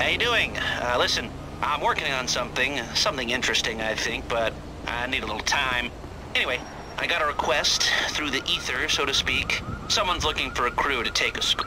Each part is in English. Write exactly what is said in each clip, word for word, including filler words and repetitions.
How you doing? Uh, listen, I'm working on something, something interesting, I think, but I need a little time. Anyway, I got a request through the ether, so to speak. Someone's looking for a crew to take a sc-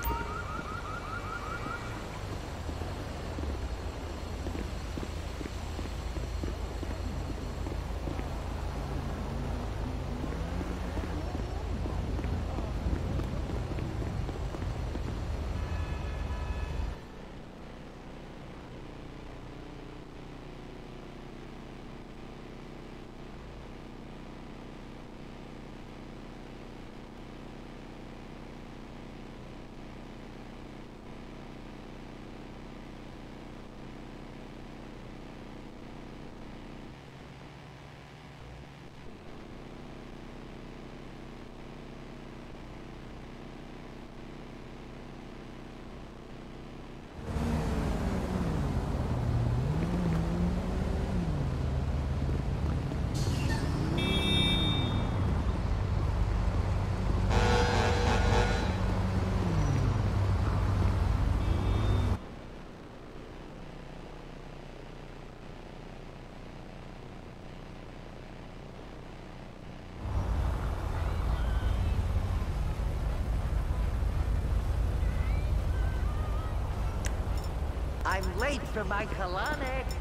I'm late for my colonic.